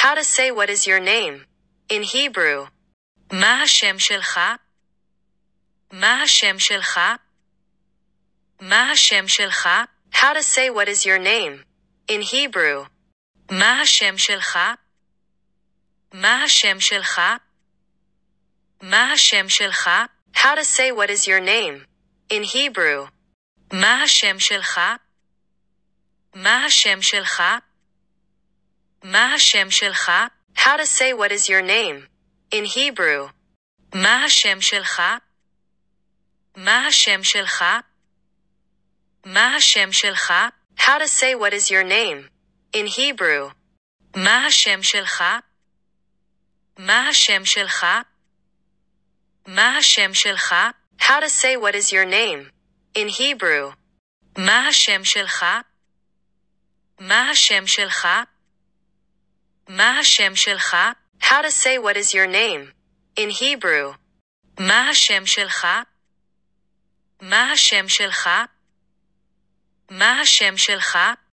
How to say what is your name in Hebrew. מה השם שלך? מה השם שלך? מה השם שלך? How to say what is your name in Hebrew. מה השם שלך? מה השם שלך? מה השם שלך? How to say what is your name in Hebrew. מה השם שלך? מה השם שלך? מה השם שלך? How to say what is your name in Hebrew. מה השם שלך? מה השם שלך? מה השם שלך? How to say what is your name in Hebrew. מה השם שלך? מה השם שלך? מה השם שלך? How to say what is your name in Hebrew. מה השם שלך? מה השם שלך? מה השם שלך? How to say what is your name in Hebrew. מה השם שלך? מה השם שלך? מה השם שלך?